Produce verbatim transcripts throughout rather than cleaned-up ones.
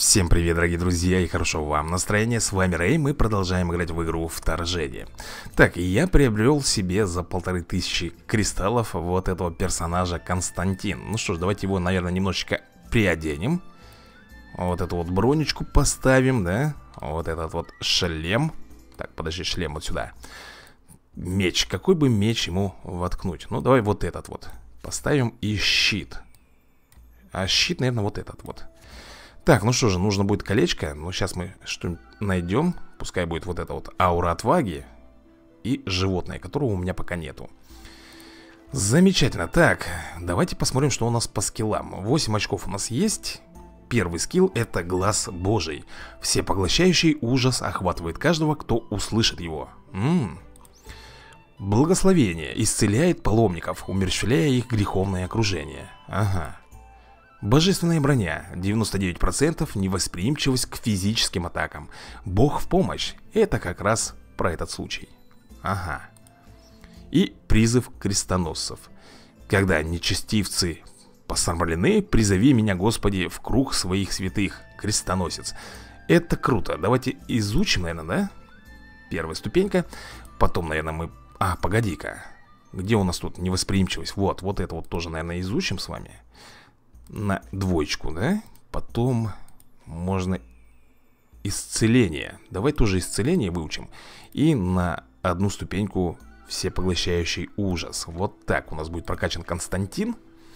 Всем привет, дорогие друзья, и хорошо вам настроение. С вами Рэй, мы продолжаем играть в игру Вторжение. Так, и я приобрел себе за полторы тысячи кристаллов вот этого персонажа Константин. Ну что ж, давайте его, наверное, немножечко приоденем. Вот эту вот бронечку поставим, да? Вот этот вот шлем. Так, подожди, шлем вот сюда. Меч, какой бы меч ему воткнуть? Ну, давай вот этот вот поставим и щит. А щит, наверное, вот этот вот. Так, ну что же, нужно будет колечко. Ну, сейчас мы что-нибудь найдем. Пускай будет вот это вот аура отваги и животное, которого у меня пока нету. Замечательно. Так, давайте посмотрим, что у нас по скиллам. восемь очков у нас есть. Первый скилл — это глаз Божий. Всепоглощающий ужас охватывает каждого, кто услышит его. М-м. Благословение исцеляет паломников, умерщвляя их греховное окружение. Ага. Божественная броня, девяносто девять процентов невосприимчивость к физическим атакам. Бог в помощь, это как раз про этот случай. Ага. И призыв крестоносцев. Когда нечестивцы посрамлены, призови меня, Господи, в круг своих святых. Крестоносец. Это круто, давайте изучим, наверное, да? Первая ступенька. Потом, наверное, мы... А, погоди-ка. Где у нас тут невосприимчивость? Вот, вот это вот тоже, наверное, изучим с вами. На двоечку, да? Потом можно исцеление. Давай тоже исцеление выучим. И на одну ступеньку всепоглощающий ужас. Вот так у нас будет прокачан Константин.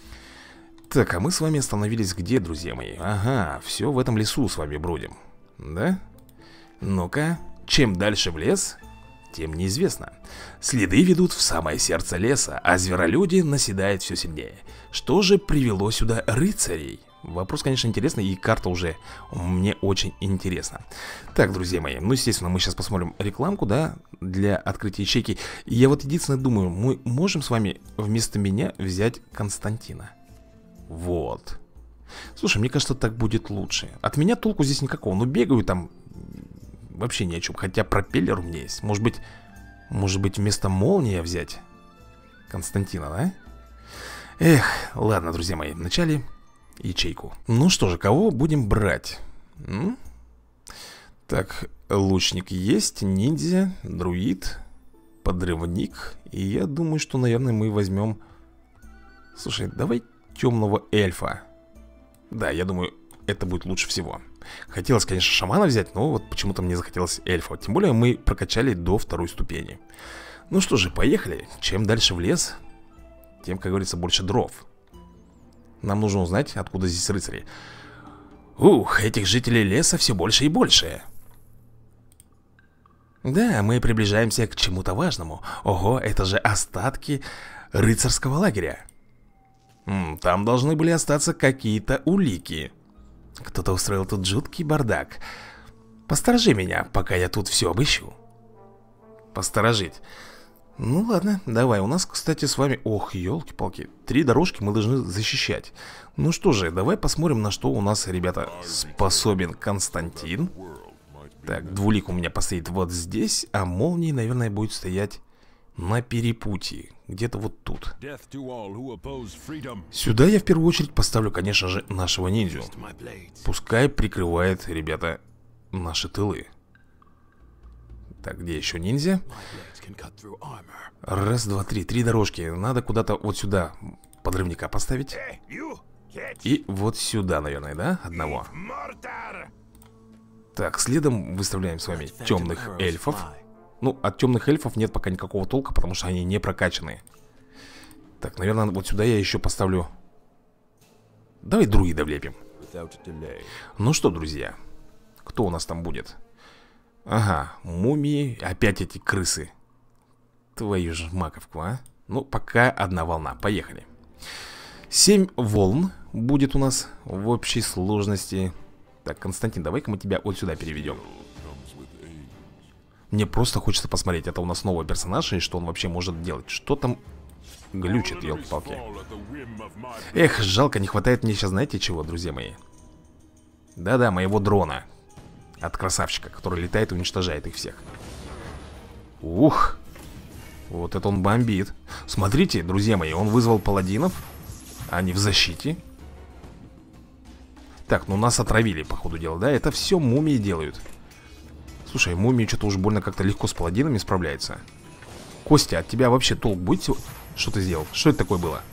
Так, а мы с вами остановились где, друзья мои? Ага, все в этом лесу с вами бродим. Да? Ну-ка, чем дальше в лес, тем неизвестно. Следы ведут в самое сердце леса, а зверолюди наседают все сильнее. Что же привело сюда рыцарей? Вопрос, конечно, интересный, и карта уже мне очень интересна. Так, друзья мои, ну, естественно, мы сейчас посмотрим рекламку, да, для открытия ячейки. Я вот единственное думаю, мы можем с вами вместо меня взять Константина. Вот. Слушай, мне кажется, так будет лучше. От меня толку здесь никакого, ну, бегаю там... Вообще ни о чем, хотя пропеллер у меня есть. Может быть, может быть вместо молнии взять Константина, да? Эх, ладно, друзья мои, вначале ячейку. Ну что же, кого будем брать? М? Так, лучник есть, ниндзя, друид, подрывник. И я думаю, что, наверное, мы возьмем... Слушай, давай темного эльфа. Да, я думаю, это будет лучше всего. Хотелось, конечно, шамана взять, но вот почему-то мне захотелось эльфа. Тем более мы прокачали до второй ступени. Ну что же, поехали. Чем дальше в лес, тем, как говорится, больше дров. Нам нужно узнать, откуда здесь рыцари. Ух, этих жителей леса все больше и больше. Да, мы приближаемся к чему-то важному. Ого, это же остатки рыцарского лагеря. М, Там должны были остаться какие-то улики. Кто-то устроил тут жуткий бардак. Посторожи меня, пока я тут все обыщу. Посторожить. Ну ладно, давай. У нас, кстати, с вами... Ох, елки-палки. Три дорожки мы должны защищать. Ну что же, давай посмотрим, на что у нас, ребята, способен Константин. Так, двулик у меня постоит вот здесь, а молнии, наверное, будет стоять на перепутье. Где-то вот тут. Сюда я в первую очередь поставлю, конечно же, нашего ниндзю. Пускай прикрывает, ребята, наши тылы. Так, где еще ниндзя? Раз, два, три, три дорожки. Надо куда-то вот сюда подрывника поставить. И вот сюда, наверное, да? Одного. Так, следом выставляем с вами темных эльфов. Ну, от темных эльфов нет пока никакого толка, потому что они не прокачаны. Так, наверное, вот сюда я еще поставлю... Давай друида влепим. Ну что, друзья, кто у нас там будет? Ага, мумии, опять эти крысы. Твою же маковку, а? Ну, пока одна волна, поехали. Семь волн будет у нас в общей сложности. Так, Константин, давай-ка мы тебя вот сюда переведем. Мне просто хочется посмотреть, это у нас новый персонаж, и что он вообще может делать. Что там глючит, елки-палки. Эх, жалко, не хватает мне сейчас, знаете чего, друзья мои? Да-да, моего дрона. От красавчика, который летает и уничтожает их всех. Ух. Вот это он бомбит. Смотрите, друзья мои, он вызвал паладинов. Они в защите. Так, ну нас отравили, по ходу дела, да? Это все мумии делают. Слушай, мумия что-то уж больно как-то легко с паладинами справляется. Костя, от тебя вообще толк будет? Что ты сделал? Что это такое было?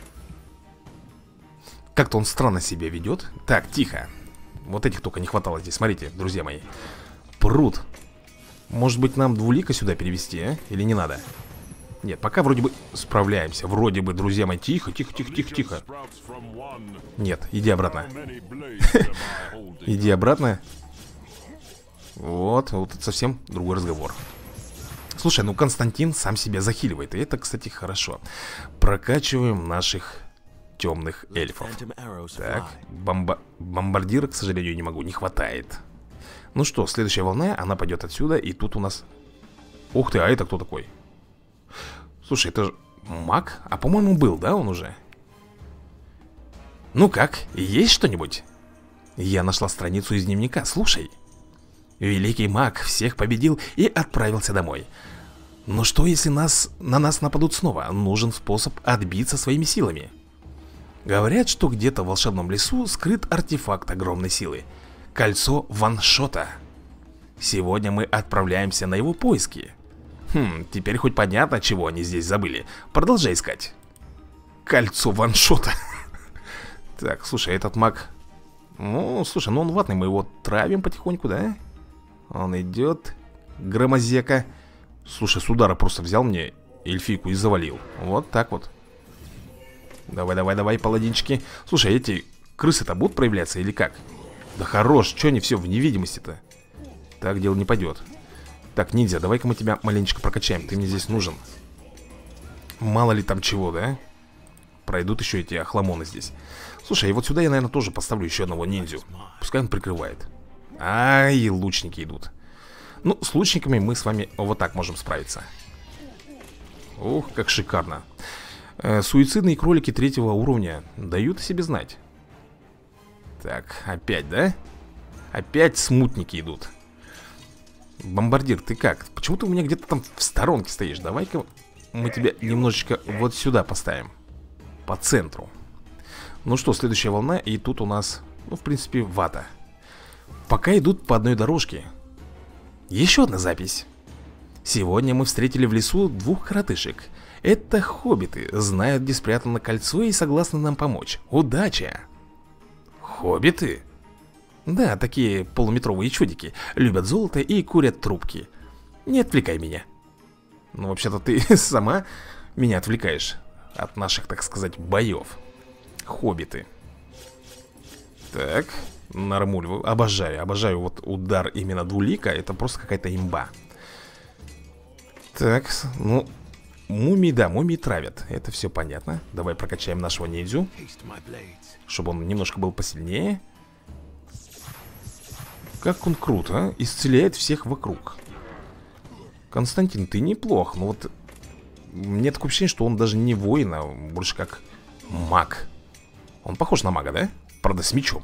Как-то он странно себя ведет. Так, тихо. Вот этих только не хватало здесь. Смотрите, друзья мои. Пруд. Может быть, нам двулика сюда перевести, а? Или не надо? Нет, пока вроде бы справляемся. Вроде бы, друзья мои. Тихо, тихо, тихо, тихо, тихо. Нет, иди обратно. Иди обратно. Вот, вот это совсем другой разговор. Слушай, ну Константин сам себя захиливает. И это, кстати, хорошо. Прокачиваем наших темных эльфов. Так, бомба... бомбардира, к сожалению, не могу, не хватает. Ну что, следующая волна, она пойдет отсюда. И тут у нас... Ух ты, а это кто такой? Слушай, это же маг? А по-моему был, да, он уже? Ну как, есть что-нибудь? Я нашла страницу из дневника, слушай. Великий маг всех победил и отправился домой. Но что, если нас, на нас нападут снова? Нужен способ отбиться своими силами. Говорят, что где-то в волшебном лесу скрыт артефакт огромной силы. Кольцо ваншота. Сегодня мы отправляемся на его поиски. Хм, теперь хоть понятно, чего они здесь забыли. Продолжай искать. Кольцо ваншота. Так, слушай, этот маг... Ну, слушай, ну он ватный, мы его травим потихоньку, да? Он идет. Громозека. Слушай, с удара просто взял мне эльфийку и завалил. Вот так вот. Давай, давай, давай, паладинчики. Слушай, эти крысы-то будут проявляться или как? Да хорош, что они все в невидимости-то? Так дело не пойдет. Так, ниндзя, давай-ка мы тебя маленечко прокачаем. Ты мне здесь нужен. Мало ли там чего, да? Пройдут еще эти охламоны здесь. Слушай, и вот сюда я, наверное, тоже поставлю еще одного ниндзю. Пускай он прикрывает. Ай, лучники идут. Ну, с лучниками мы с вами вот так можем справиться. Ух, как шикарно. э, Суицидные кролики третьего уровня дают о себе знать. Так, опять, да? Опять смутники идут. Бомбардир, ты как? Почему ты у меня где-то там в сторонке стоишь? Давай-ка мы тебя немножечко вот сюда поставим. По центру. Ну что, следующая волна. И тут у нас, ну, в принципе, вата. Пока идут по одной дорожке. Еще одна запись. Сегодня мы встретили в лесу двух коротышек. Это хоббиты, знают, где спрятано кольцо и согласны нам помочь. Удачи! Хоббиты? Да, такие полуметровые чудики. Любят золото и курят трубки. Не отвлекай меня. Ну, вообще-то ты сама меня отвлекаешь от наших, так сказать, боев. Хоббиты. Так, нормуль. Обожаю, обожаю вот удар именно двулика. Это просто какая-то имба. Так, ну, мумии, да, мумии травят. Это все понятно. Давай прокачаем нашего ниндзю, чтобы он немножко был посильнее. Как он круто, а? Исцеляет всех вокруг. Константин, ты неплох. Но вот мне такое ощущение, что он даже не воин, а больше как маг. Он похож на мага, да? Правда, с мечом.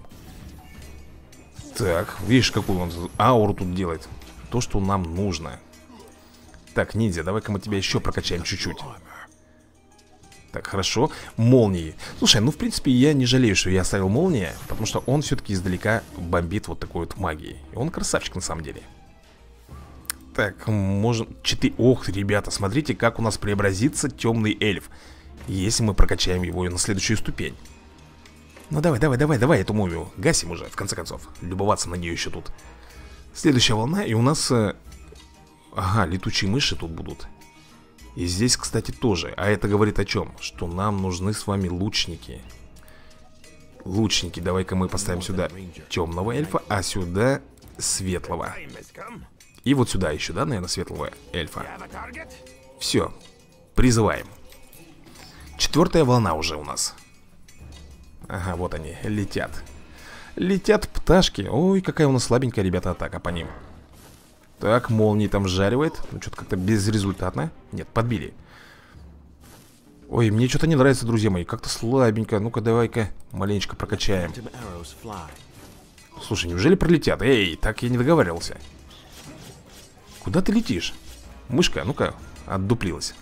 Так, видишь, какую он ауру тут делает. То, что нам нужно. Так, ниндзя, давай-ка мы тебя еще прокачаем чуть-чуть. Так, хорошо. Молнии. Слушай, ну, в принципе, я не жалею, что я оставил молния, потому что он все-таки издалека бомбит вот такой вот магией. И он красавчик, на самом деле. Так, можем... Четыре... Ох, ребята, смотрите, как у нас преобразится темный эльф, если мы прокачаем его на следующую ступень. Ну, давай, давай, давай, давай эту мумию гасим уже, в конце концов. Любоваться на нее еще тут. Следующая волна, и у нас... Э... Ага, летучие мыши тут будут. И здесь, кстати, тоже. А это говорит о чем? Что нам нужны с вами лучники. Лучники, давай-ка мы поставим сюда темного эльфа, а сюда светлого. И вот сюда еще, да, наверное, светлого эльфа. Все, призываем. Четвертая волна уже у нас. Ага, вот они, летят. Летят пташки. Ой, какая у нас слабенькая, ребята, атака по ним. Так, молнии там сжаривает. Ну, что-то как-то безрезультатно. Нет, подбили. Ой, мне что-то не нравится, друзья мои. Как-то слабенько. Ну-ка, давай-ка маленечко прокачаем. Слушай, неужели пролетят? Эй, так я не договаривался. Куда ты летишь? Мышка, ну-ка, отдуплилась.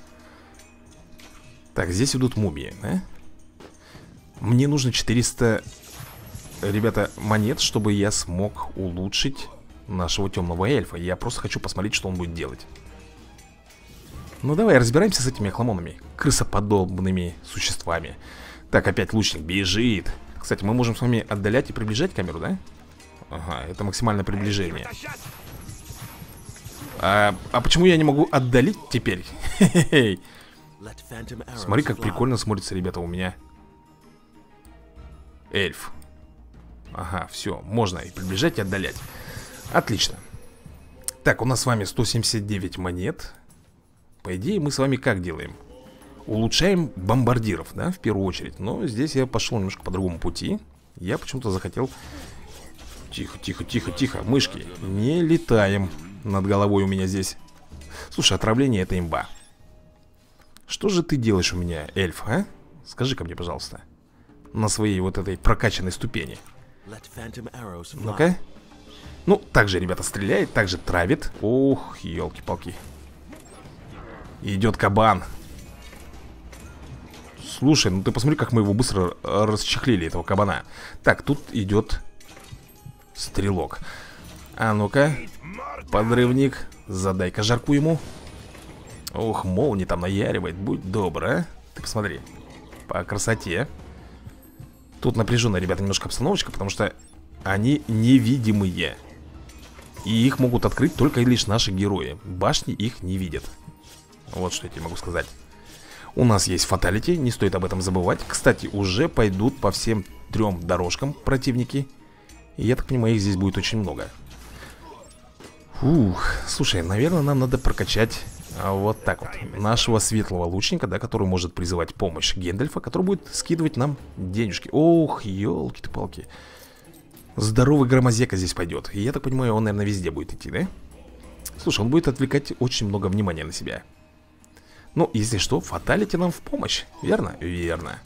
Так, здесь идут мумии, да? Мне нужно четыреста ребята, монет, чтобы я смог улучшить нашего темного эльфа. Я просто хочу посмотреть, что он будет делать. Ну давай, разбираемся с этими охламонами, крысоподобными существами. Так, опять лучник бежит. Кстати, мы можем с вами отдалять и приближать камеру, да? Ага, это максимальное приближение. А, а почему я не могу отдалить теперь? Хе-хе-хе. Смотри, как прикольно смотрится, ребята, у меня эльф. Ага, все, можно и приближать, и отдалять. Отлично. Так, у нас с вами сто семьдесят девять монет. По идее, мы с вами как делаем? Улучшаем бомбардиров, да, в первую очередь. Но здесь я пошел немножко по другому пути. Я почему-то захотел... Тихо, тихо, тихо, тихо, мышки, не летаем над головой у меня здесь. Слушай, отравление — это имба. Что же ты делаешь у меня, эльф, а? Скажи-ка мне, пожалуйста. На своей вот этой прокачанной ступени. Ну-ка. Ну, также, ребята, стреляет, также травит. Ух, елки-палки. Идет кабан. Слушай, ну ты посмотри, как мы его быстро расчехлили, этого кабана. Так, тут идет стрелок. А ну-ка, подрывник, задай-ка жарку ему. Ох, молния там наяривает, будь добр, а. Ты посмотри, по красоте. Тут напряженная, ребята, немножко обстановочка, потому что они невидимые. И их могут открыть только лишь наши герои. Башни их не видят. Вот что я тебе могу сказать. У нас есть фаталити, не стоит об этом забывать. Кстати, уже пойдут по всем трем дорожкам противники. И я так понимаю, их здесь будет очень много. Фух, слушай, наверное, нам надо прокачать а, вот так вот нашего светлого лучника, да, который может призывать помощь Гэндальфа, который будет скидывать нам денежки. Ох, елки-ты-палки. Здоровый громозека здесь пойдет. И я так понимаю, он, наверное, везде будет идти, да? Слушай, он будет отвлекать очень много внимания на себя. Ну, если что, фаталити нам в помощь, верно? Верно.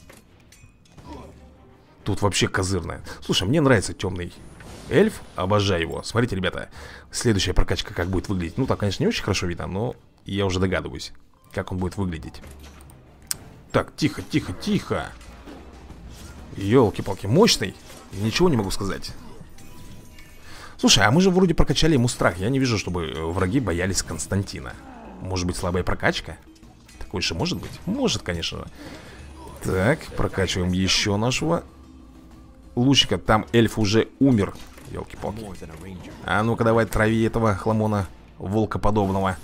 Тут вообще козырная. Слушай, мне нравится темный эльф, обожаю его. Смотрите, ребята, следующая прокачка как будет выглядеть. Ну, так, конечно, не очень хорошо видно, но я уже догадываюсь, как он будет выглядеть. Так, тихо, тихо, тихо. Ёлки-палки, мощный. Ничего не могу сказать. Слушай, а мы же вроде прокачали ему страх. Я не вижу, чтобы враги боялись Константина. Может быть, слабая прокачка? Такое же может быть? Может, конечно. Так, прокачиваем еще нашего лучника. Там эльф уже умер. Ёлки-палки. А ну-ка давай трави этого хламона волкоподобного.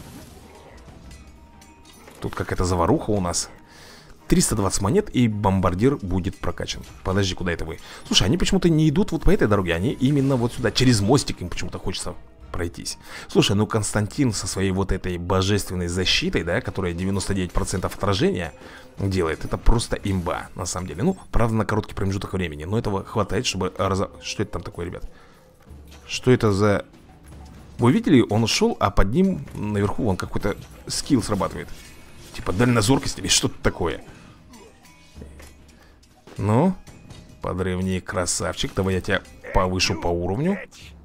Тут какая-то заваруха у нас. Триста двадцать монет, и бомбардир будет прокачан. Подожди, куда это вы? Слушай, они почему-то не идут вот по этой дороге. Они именно вот сюда, через мостик им почему-то хочется пройтись. Слушай, ну Константин со своей вот этой божественной защитой, да, которая девяносто девять процентов отражения делает, это просто имба, на самом деле. Ну, правда, на короткий промежуток времени, но этого хватает, чтобы... Раз... Что это там такое, ребят? Что это за... Вы видели, он ушел, а под ним наверху он какой-то скилл срабатывает. Типа дальнозоркость или что-то такое. Ну, подрывник, красавчик. Давай я тебя повышу по уровню.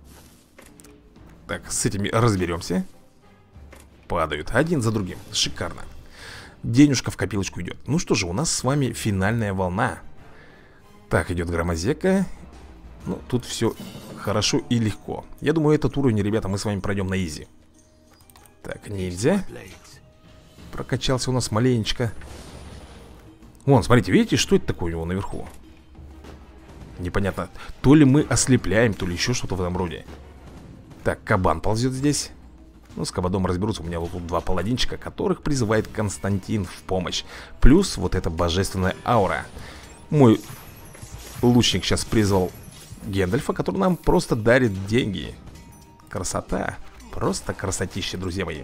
Так, с этими разберемся. Падают один за другим. Шикарно. Денежка в копилочку идет. Ну что же, у нас с вами финальная волна. Так, идет громозека. Ну, тут все хорошо и легко. Я думаю, этот уровень, ребята, мы с вами пройдем на изи. Так, нельзя. Прокачался у нас маленечко. Вон, смотрите, видите, что это такое у него наверху? Непонятно. То ли мы ослепляем, то ли еще что-то в этом роде. Так, кабан ползет здесь. Ну, с кабаном разберутся. У меня вот тут два паладинчика, которых призывает Константин в помощь. Плюс вот эта божественная аура. Мой лучник сейчас призвал Гэндальфа, который нам просто дарит деньги. Красота. Просто красотища, друзья мои.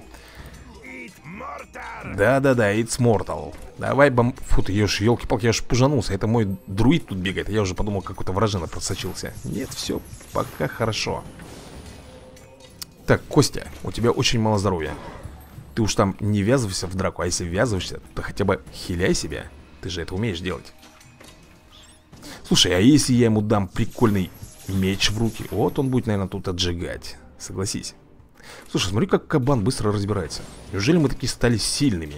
Да-да-да, it's mortal. Давай бом... Фу ты, ешь, елки-палки, я аж пужанулся. Это мой друид тут бегает. Я уже подумал, какой-то вражина просочился. Нет, все пока хорошо. Так, Костя, у тебя очень мало здоровья. Ты уж там не ввязывайся в драку. А если ввязываешься, то хотя бы хиляй себя. Ты же это умеешь делать. Слушай, а если я ему дам прикольный меч в руки? Вот он будет, наверное, тут отжигать. Согласись. Слушай, смотри, как кабан быстро разбирается. Неужели мы такие стали сильными?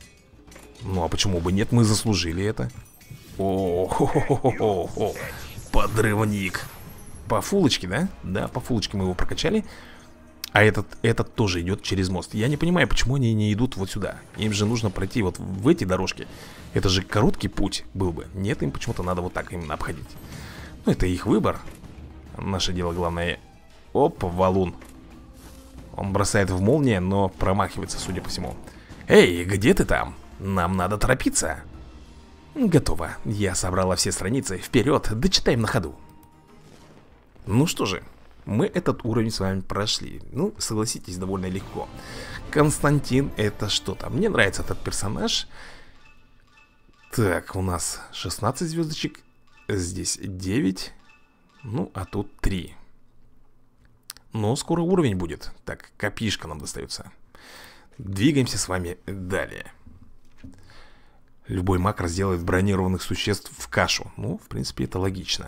Ну, а почему бы нет? Мы заслужили это. О-хо-хо-хо-хо-хо. Подрывник. По фулочке, да? Да, по фулочке мы его прокачали. А этот, этот тоже идет через мост. Я не понимаю, почему они не идут вот сюда. Им же нужно пройти вот в эти дорожки. Это же короткий путь был бы. Нет, им почему-то надо вот так именно обходить. Ну, это их выбор. Наше дело главное. Оп, валун. Он бросает в молнию, но промахивается, судя по всему. Эй, где ты там? Нам надо торопиться. Готово. Я собрала все страницы. Вперед, дочитаем на ходу. Ну что же, мы этот уровень с вами прошли. Ну, согласитесь, довольно легко. Константин, это что-то. Мне нравится этот персонаж. Так, у нас шестнадцать звездочек. Здесь девять. Ну, а тут три. Но скоро уровень будет. Так, копишка нам достается. Двигаемся с вами далее. Любой маг разделает бронированных существ в кашу. Ну, в принципе, это логично.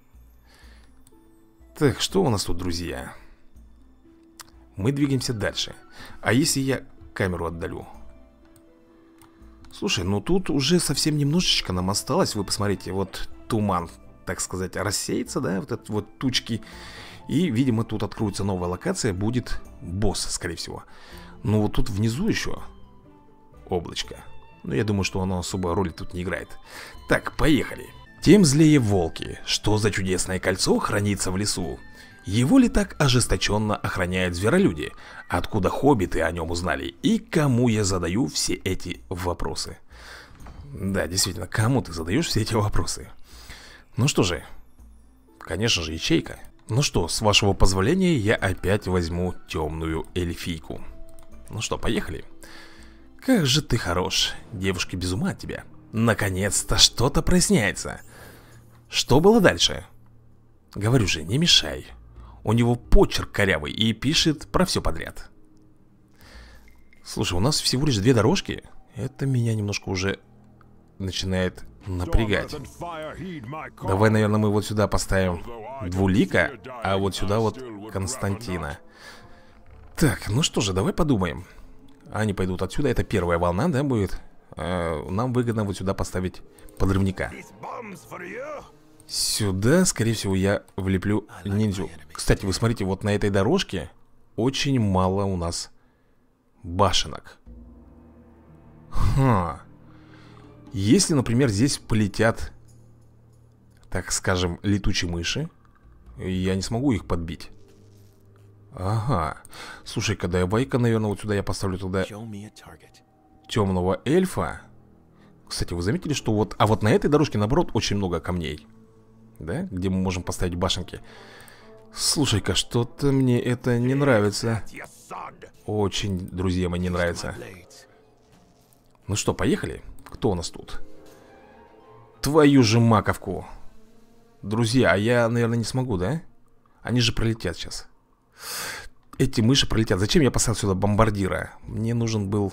Так, что у нас тут, друзья? Мы двигаемся дальше. А если я камеру отдалю? Слушай, ну тут уже совсем немножечко нам осталось. Вы посмотрите, вот туман, так сказать, рассеется, да? Вот это вот тучки. И, видимо, тут откроется новая локация. Будет босс, скорее всего. Ну вот тут внизу еще облачко. Но я думаю, что оно особой роли тут не играет. Так, поехали. Тем злее волки. Что за чудесное кольцо хранится в лесу? Его ли так ожесточенно охраняют зверолюди? Откуда хоббиты о нем узнали? И кому я задаю все эти вопросы? Да, действительно, кому ты задаешь все эти вопросы? Ну что же, конечно же, ячейка. Ну что, с вашего позволения я опять возьму темную эльфийку. Ну что, поехали. Как же ты хорош. Девушки без ума от тебя. Наконец-то что-то проясняется. Что было дальше? Говорю же, не мешай. У него почерк корявый и пишет про все подряд. Слушай, у нас всего лишь две дорожки. Это меня немножко уже начинает напрягать. Давай, наверное, мы вот сюда поставим Двулика, а вот сюда вот Константина. Так, ну что же, давай подумаем. Они пойдут отсюда, это первая волна, да, будет? э, Нам выгодно вот сюда поставить подрывника. Сюда, скорее всего, я влеплю ниндзю. Кстати, вы смотрите, вот на этой дорожке очень мало у нас башенок. Ха. Если, например, здесь полетят, так скажем, летучие мыши, я не смогу их подбить. Ага. Слушай-ка, давай-ка, наверное, вот сюда я поставлю туда темного эльфа. Кстати, вы заметили, что вот... А вот на этой дорожке, наоборот, очень много камней. Да? Где мы можем поставить башенки. Слушай-ка, что-то мне это не нравится. Очень, друзья мои, не нравится. Ну что, поехали? Кто у нас тут? Твою же маковку. Друзья, а я, наверное, не смогу, да? Они же пролетят сейчас. Эти мыши пролетят. Зачем я поставил сюда бомбардира? Мне нужен был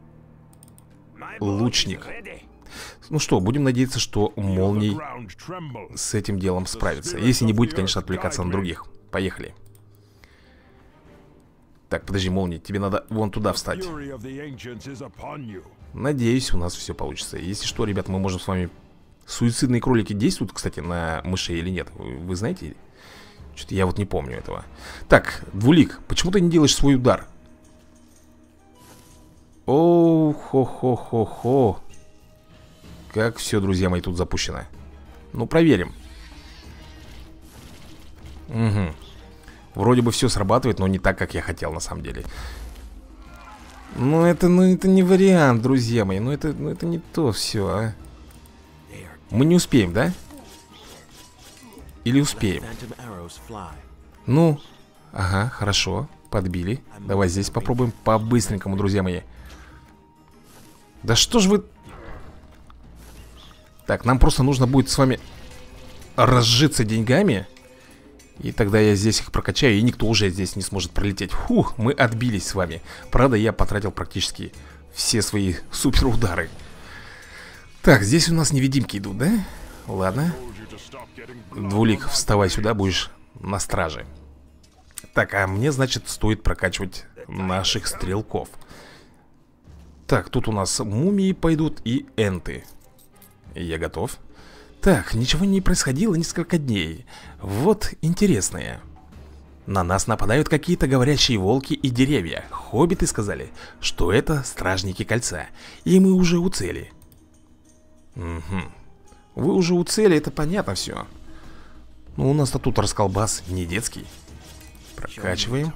лучник. Ну что, будем надеяться, что молний с этим делом справится. Если не будет, конечно, отвлекаться на других. Поехали. Так, подожди, молний, тебе надо вон туда встать. Надеюсь, у нас все получится. Если что, ребят, мы можем с вами... Суицидные кролики действуют, кстати, на мышей или нет? Вы, вы знаете? Что-то я вот не помню этого. Так, Двулик, почему ты не делаешь свой удар? О, хо-хо-хо-хо. Как все, друзья мои, тут запущено. Ну, проверим. Угу. Вроде бы все срабатывает, но не так, как я хотел, на самом деле. Ну, это, ну, это не вариант, друзья мои. Ну, это, ну, это не то все, а. Мы не успеем, да? Или успеем? Ну, ага, хорошо. Подбили. Давай здесь попробуем по-быстренькому, друзья мои. Да что ж вы... Так, нам просто нужно будет с вами разжиться деньгами. И тогда я здесь их прокачаю, и никто уже здесь не сможет пролететь. Фух, мы отбились с вами. Правда, я потратил практически все свои суперудары. Так, здесь у нас невидимки идут, да? Ладно. Двулик, вставай сюда, будешь на страже. Так, а мне, значит, стоит прокачивать наших стрелков. Так, тут у нас мумии пойдут и энты. Я готов. Так, ничего не происходило несколько дней. Вот интересное. На нас нападают какие-то говорящие волки и деревья. Хоббиты сказали, что это стражники кольца. И мы уже у цели. Угу. Вы уже у цели, это понятно все. Ну, у нас-то тут расколбас не детский. Прокачиваем.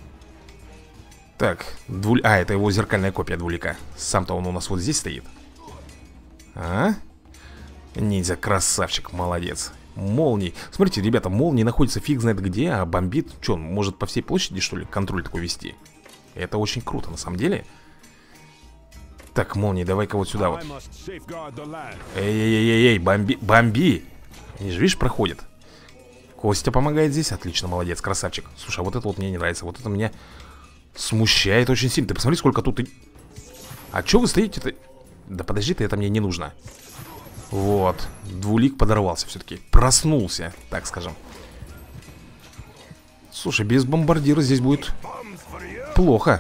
Так, двуль... А, это его зеркальная копия двулика. Сам-то он у нас вот здесь стоит. А? Ниндзя, красавчик, молодец. Молнии. Смотрите, ребята, молнии находится фиг знает где, а бомбит. Че, он может по всей площади, что ли, контроль такой вести? Это очень круто, на самом деле. Так, молнии, давай-ка вот сюда вот. Эй-эй-эй-эй, бомби, бомби. Они же, видишь, проходят. Костя помогает здесь, отлично, молодец, красавчик. Слушай, а вот это вот мне не нравится, вот это меня смущает очень сильно. Ты посмотри, сколько тут и... А че вы стоите-то? Да подожди ты, это мне не нужно. Вот, двулик подорвался все-таки. Проснулся, так скажем. Слушай, без бомбардира здесь будет плохо.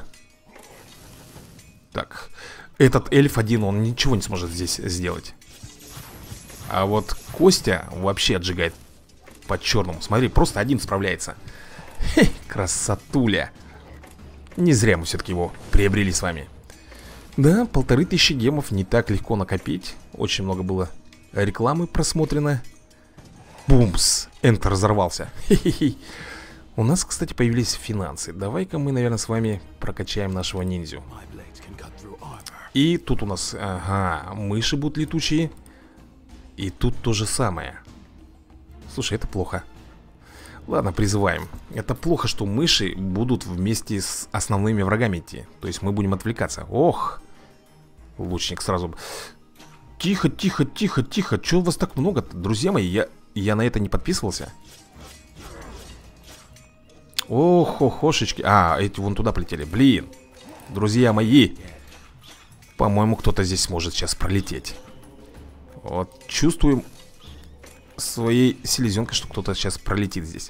Так, этот эльф один, он ничего не сможет здесь сделать. А вот Костя вообще отжигает по-черному. Смотри, просто один справляется. Хе, красотуля. Не зря мы все-таки его приобрели с вами. Да, полторы тысячи гемов не так легко накопить. Очень много было рекламы просмотрено. Бумс, Энтер разорвался. Хе-хе-хе. У нас, кстати, появились финансы. Давай-ка мы, наверное, с вами прокачаем нашего ниндзю. И тут у нас, ага, мыши будут летучие. И тут то же самое. Слушай, это плохо. Ладно, призываем. Это плохо, что мыши будут вместе с основными врагами идти. То есть мы будем отвлекаться. Ох, лучник сразу. Тихо, тихо, тихо, тихо. Чего у вас так много-то? Друзья мои, я, я на это не подписывался. Ох, охошечки. А, эти вон туда полетели. Блин, друзья мои. По-моему, кто-то здесь сможет сейчас пролететь. Вот, чувствуем своей селезенкой, что кто-то сейчас пролетит здесь.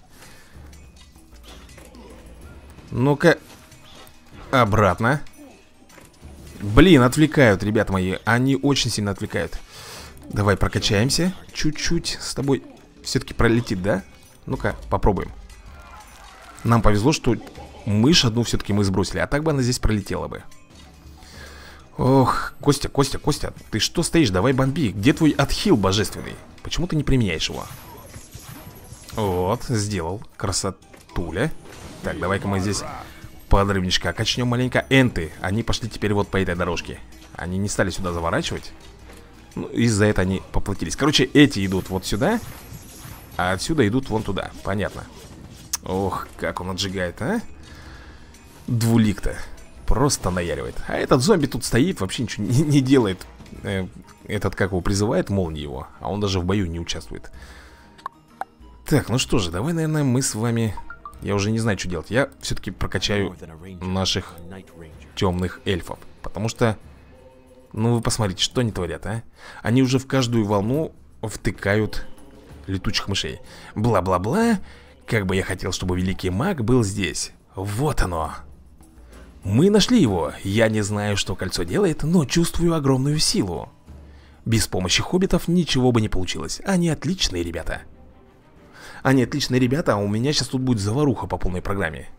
Ну-ка. Обратно. Блин, отвлекают, ребята мои. Они очень сильно отвлекают. Давай прокачаемся. Чуть-чуть с тобой. Все-таки пролетит, да? Ну-ка, попробуем. Нам повезло, что мышь одну все-таки мы сбросили. А так бы она здесь пролетела бы. Ох, Костя, Костя, Костя, ты что стоишь? Давай бомби. Где твой отхил божественный? Почему ты не применяешь его? Вот, сделал. Красотуля. Так, давай-ка мы здесь подрывничка качнем маленько. Энты, они пошли теперь вот по этой дорожке. Они не стали сюда заворачивать. Ну, из-за этого они поплатились. Короче, эти идут вот сюда, а отсюда идут вон туда. Понятно. Ох, как он отжигает, а? Двулик-то просто наяривает. А этот зомби тут стоит, вообще ничего не, не делает. э, Этот, как его призывает, молнии его. А он даже в бою не участвует. Так, ну что же, давай, наверное, мы с вами... Я уже не знаю, что делать. Я все-таки прокачаю наших темных эльфов. Потому что... Ну вы посмотрите, что они творят, а? Они уже в каждую волну втыкают летучих мышей. Бла-бла-бла. Как бы я хотел, чтобы великий маг был здесь. Вот оно. Мы нашли его. Я не знаю, что кольцо делает, но чувствую огромную силу. Без помощи хоббитов ничего бы не получилось. Они отличные ребята. Они отличные ребята, а у меня сейчас тут будет заваруха по полной программе.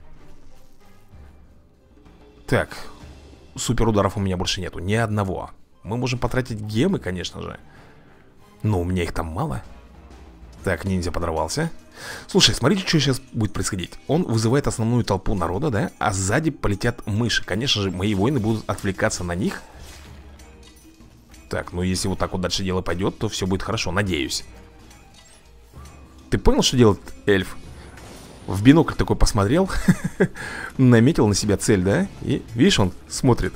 Так. Супер ударов у меня больше нету, ни одного. Мы можем потратить гемы, конечно же. Но у меня их там мало. Так, ниндзя подорвался. Слушай, смотрите, что сейчас будет происходить. Он вызывает основную толпу народа, да? А сзади полетят мыши. Конечно же, мои воины будут отвлекаться на них. Так, ну если вот так вот дальше дело пойдет, то все будет хорошо, надеюсь. Ты понял, что делает эльф? В бинокль такой посмотрел. Наметил на себя цель, да? И видишь, он смотрит.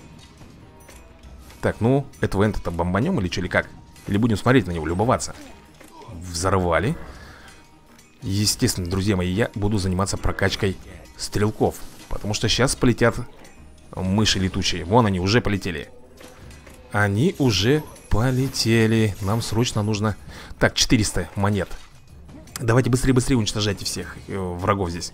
Так, ну, этого энта-то бомбанем или что, или как? Или будем смотреть на него, любоваться? Взорвали. Естественно, друзья мои, я буду заниматься прокачкой стрелков. Потому что сейчас полетят мыши летучие. Вон они уже полетели. Они уже полетели. Нам срочно нужно... Так, четыреста монет. Давайте быстрее-быстрее уничтожайте всех э, врагов здесь.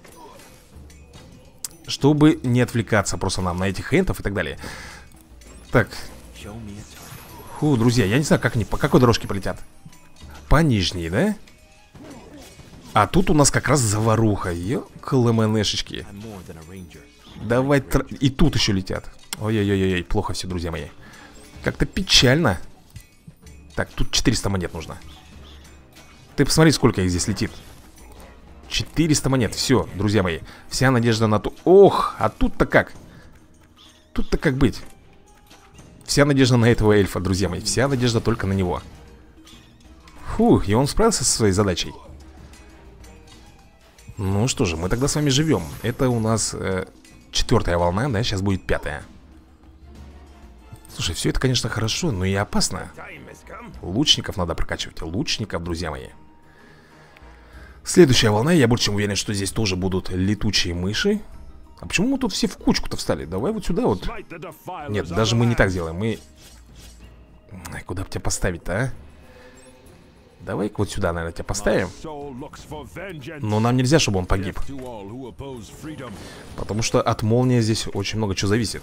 Чтобы не отвлекаться просто нам на этих энтов и так далее. Так. Фу, друзья, я не знаю, как они, по какой дорожке полетят. понижней, да? А тут у нас как раз заваруха. Ёкалэмэнешечки. Давай, тр... и тут еще летят. Ой-ой-ой-ой, плохо все, друзья мои. Как-то печально. Так, тут четыреста монет нужно. Ты посмотри, сколько их здесь летит. четыреста монет, все, друзья мои. Вся надежда на то. Ох, а тут-то как? Тут-то как быть? Вся надежда на этого эльфа, друзья мои. Вся надежда только на него. Фух, и он справился со своей задачей. Ну что же, мы тогда с вами живем. Это у нас э, четвертая волна, да, сейчас будет пятая. Слушай, все это, конечно, хорошо, но и опасно. Лучников надо прокачивать. Лучников, друзья мои. Следующая волна, я больше чем уверен, что здесь тоже будут летучие мыши. А почему мы тут все в кучку-то встали? Давай вот сюда вот. Нет, даже мы не так сделаем. Мы... Куда бы тебя поставить-то, а? Давай-ка вот сюда, наверное, тебя поставим. Но нам нельзя, чтобы он погиб. Потому что от молнии здесь очень много чего зависит.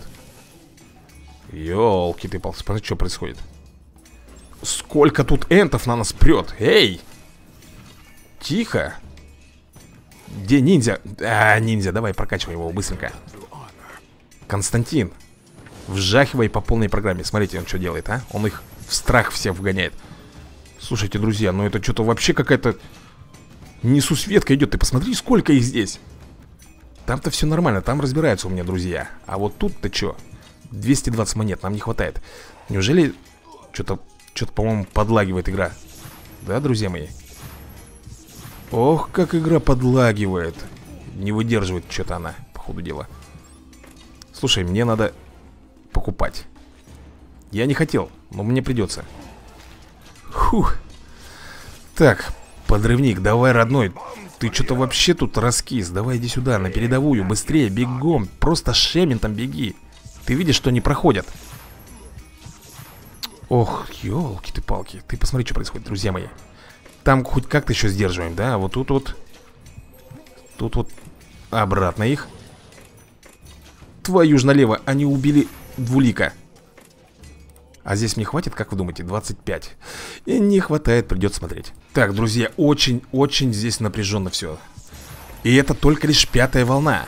Ёлки ты палки, смотри, что происходит. Сколько тут энтов на нас прет. Эй! Тихо. Где ниндзя? А, ниндзя, давай прокачивай его быстренько. Константин, вжахивай по полной программе. Смотрите, он что делает, а? Он их в страх всех вгоняет. Слушайте, друзья, ну это что-то вообще какая-то несусветка идет. Ты посмотри, сколько их здесь. Там-то все нормально, там разбираются у меня друзья. А вот тут-то что? двести двадцать монет, нам не хватает. Неужели что-то, что-то, по-моему, подлагивает игра? Да, друзья мои? Ох, как игра подлагивает. Не выдерживает что-то она, по ходу дела. Слушай, мне надо покупать. Я не хотел, но мне придется. Фух. Так, подрывник, давай, родной. Ты что-то вообще тут раскис. Давай иди сюда, на передовую, быстрее, бегом. Просто шементом беги. Ты видишь, что они проходят. Ох, елки ты палки. Ты посмотри, что происходит, друзья мои. Там хоть как-то еще сдерживаем, да? Вот тут вот. Тут вот обратно их. Твою ж налево, они убили двулика. А здесь мне хватит, как вы думаете, двадцать пять? И не хватает, придется смотреть. Так, друзья, очень-очень здесь напряженно все. И это только лишь пятая волна.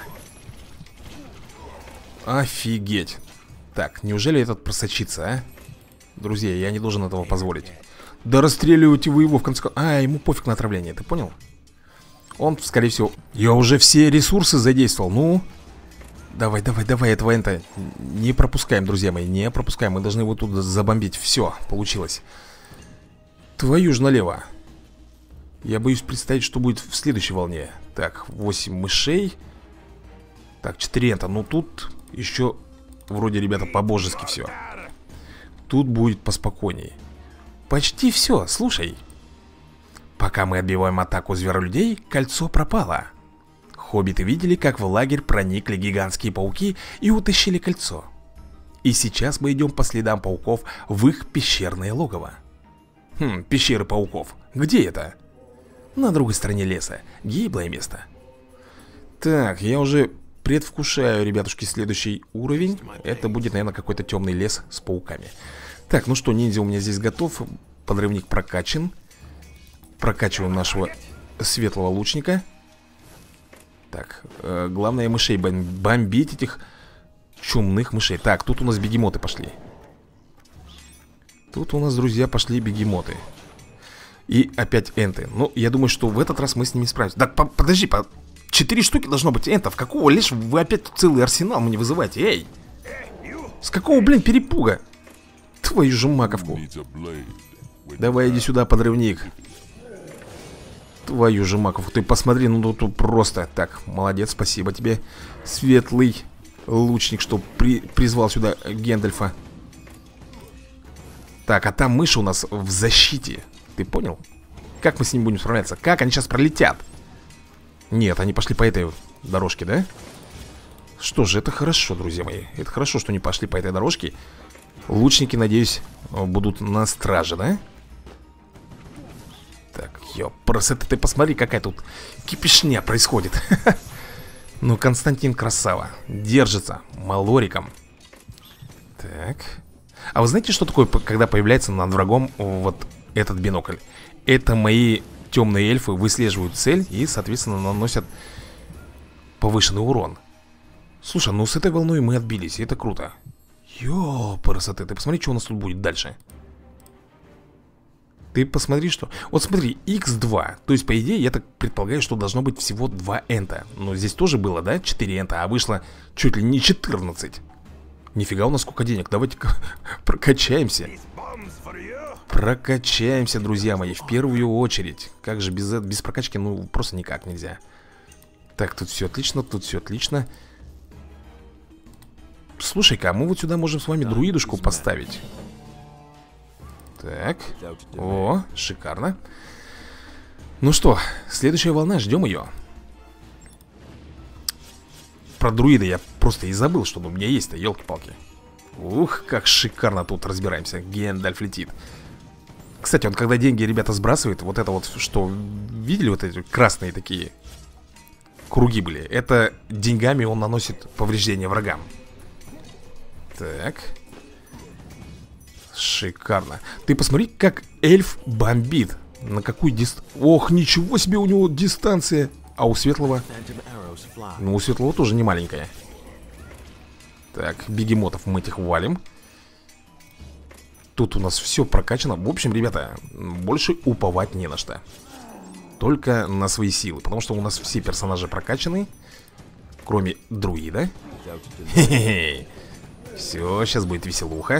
Офигеть. Так, неужели этот просочится, а? Друзья, я не должен этого позволить. Да расстреливайте вы его в конце концов. А, ему пофиг на отравление, ты понял? Он, скорее всего... Я уже все ресурсы задействовал, ну... Давай, давай, давай, этого энта не пропускаем, друзья мои, не пропускаем. Мы должны его тут забомбить. Все, получилось. Твою ж налево. Я боюсь представить, что будет в следующей волне. Так, восемь мышей. Так, четыре энта. Ну тут еще вроде, ребята, по-божески все. Тут будет поспокойней. Почти все, слушай. Пока мы отбиваем атаку зверолюдей, кольцо пропало. Хоббиты видели, как в лагерь проникли гигантские пауки и утащили кольцо. И сейчас мы идем по следам пауков в их пещерное логово. Хм, пещеры пауков. Где это? На другой стороне леса. Гиблое место. Так, я уже предвкушаю, ребятушки, следующий уровень. Это будет, наверное, какой-то темный лес с пауками. Так, ну что, ниндзя у меня здесь готов. Подрывник прокачан. Прокачиваем нашего светлого лучника. Так, э, главное мышей бом бомбить, этих чумных мышей. Так, тут у нас бегемоты пошли. Тут у нас, друзья, пошли бегемоты. И опять энты. Ну, я думаю, что в этот раз мы с ними справимся. Так, по подожди, по четыре штуки должно быть энтов. Какого лишь вы опять целый арсенал мне вызываете? Эй! С какого, блин, перепуга? Твою же маковку. Давай, иди сюда, подрывник. Твою же маковку, ты посмотри, ну тут, тут просто. Так, молодец, спасибо тебе, светлый лучник, что при, призвал сюда Гэндальфа. Так, а там мыши у нас в защите. Ты понял? Как мы с ним будем справляться? Как они сейчас пролетят? Нет, они пошли по этой дорожке, да? Что же, это хорошо, друзья мои. Это хорошо, что они пошли по этой дорожке. Лучники, надеюсь, будут на страже, да? Так, ёпрст, ты посмотри, какая тут кипишня происходит. Ну, Константин красава. Держится малориком. Так. А вы знаете, что такое, когда появляется над врагом вот этот бинокль? это мои темные эльфы выслеживают цель и, соответственно, наносят повышенный урон. Слушай, ну с этой волной мы отбились, и это круто. Ёпарасоте, ты посмотри, что у нас тут будет дальше. Ты посмотри, что... Вот смотри, икс два. То есть, по идее, я так предполагаю, что должно быть всего два энта. Но здесь тоже было, да, четыре энта, а вышло чуть ли не четырнадцать. Нифига у нас сколько денег. Давайте-ка прокачаемся. Прокачаемся, друзья мои, в первую очередь. Как же без, без прокачки, ну, просто никак нельзя. Так, тут все отлично, тут все отлично. Слушай-ка, а мы вот сюда можем с вами друидушку поставить. Так, о, шикарно. Ну что, следующая волна, ждем ее. Про друида я просто и забыл, что у меня есть-то, елки-палки. Ух, как шикарно тут разбираемся. Гендальф летит. Кстати, вот когда деньги ребята сбрасывают, вот это вот, что, видели вот эти красные такие круги были? Это деньгами он наносит повреждения врагам. Так. Шикарно. Ты посмотри, как эльф бомбит. На какую дистанцию. Ох, ничего себе у него дистанция. А у светлого? Ну, у светлого тоже не маленькая. Так, бегемотов мы этих валим. Тут у нас все прокачано. В общем, ребята, больше уповать не на что. Только на свои силы. Потому что у нас все персонажи прокачаны, кроме друида. Хе-хе-хе. Все, сейчас будет веселуха.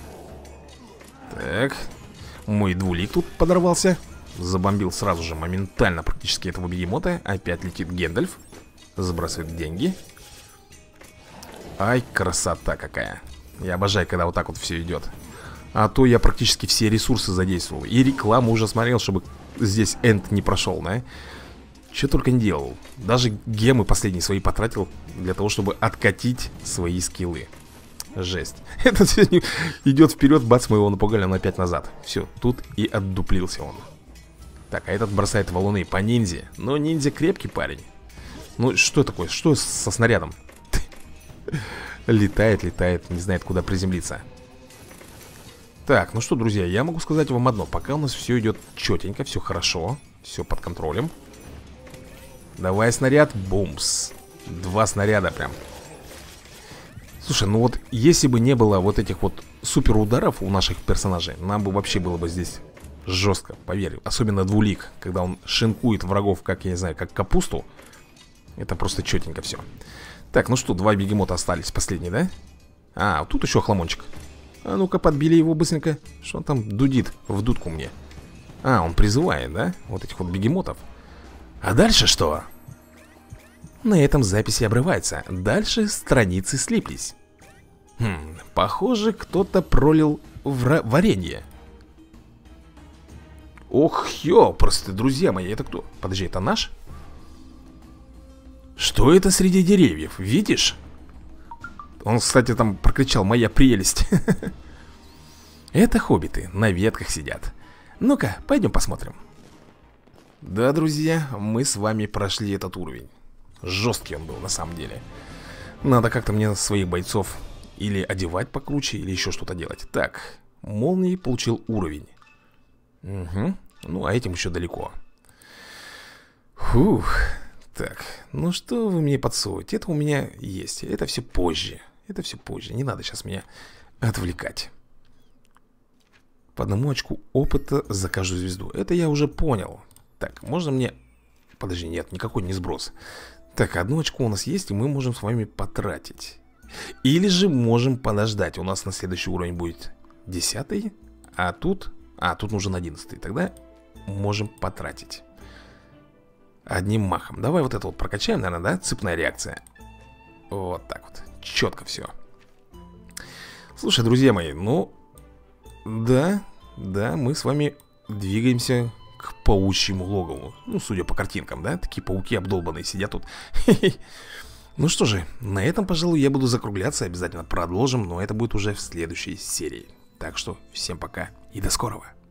Так. Мой двулик тут подорвался. Забомбил сразу же, моментально практически этого бегемота. Опять летит Гендальф. Забрасывает деньги. Ай, красота какая. Я обожаю, когда вот так вот все идет. А то я практически все ресурсы задействовал. И рекламу уже смотрел, чтобы здесь энд не прошел, да? Че только не делал. Даже гемы последние свои потратил для того, чтобы откатить свои скиллы. Жесть. Этот сегодня идет вперед, бац, мы его напугали, он опять назад. Все, тут и отдуплился он. Так, а этот бросает валуны по ниндзе. Но ниндзя крепкий парень. Ну, что такое? Что со снарядом? Летает, летает, не знает, куда приземлиться. Так, ну что, друзья, я могу сказать вам одно. Пока у нас все идет четенько, все хорошо, все под контролем. Давай снаряд, бумс. Два снаряда прям. Слушай, ну вот если бы не было вот этих вот супер ударов у наших персонажей, нам бы вообще было бы здесь жестко, поверь. Особенно двулик, когда он шинкует врагов, как, я не знаю, как капусту. Это просто четенько все. Так, ну что, два бегемота остались, последний, да? А, тут еще хламончик. А ну-ка, подбили его быстренько. Что он там дудит в дудку мне? А, он призывает, да? Вот этих вот бегемотов. А дальше что? На этом записи обрывается. Дальше страницы слиплись. Хм, похоже, кто-то пролил вра- варенье. Ох, ёпросты, друзья мои, это кто? Подожди, это наш? Что это среди деревьев, видишь? Он, кстати, там прокричал: моя прелесть. Это хоббиты, на ветках сидят. Ну-ка, пойдем посмотрим. Да, друзья, мы с вами прошли этот уровень. Жесткий он был, на самом деле. Надо как-то мне своих бойцов или одевать покруче, или еще что-то делать. Так, молнии получил уровень. Угу, ну а этим еще далеко. Фух. Так, ну что вы мне подсовываете? Это у меня есть, это все позже. Это все позже, не надо сейчас меня отвлекать. По одному очку опыта за каждую звезду. Это я уже понял. Так, можно мне... Подожди, нет, никакой не сброс. Так, одну очку у нас есть, и мы можем с вами потратить. Или же можем подождать. У нас на следующий уровень будет десятый, а тут... А, тут нужен одиннадцатый. Тогда можем потратить одним махом. Давай вот это вот прокачаем, наверное, да? Цепная реакция. Вот так вот, четко все. Слушай, друзья мои, ну... Да, да, мы с вами двигаемся к паучьему логову. Ну, судя по картинкам, да? Такие пауки обдолбанные сидят тут. Ну что же, на этом, пожалуй, я буду закругляться. Обязательно продолжим, но это будет уже в следующей серии. Так что всем пока и до скорого.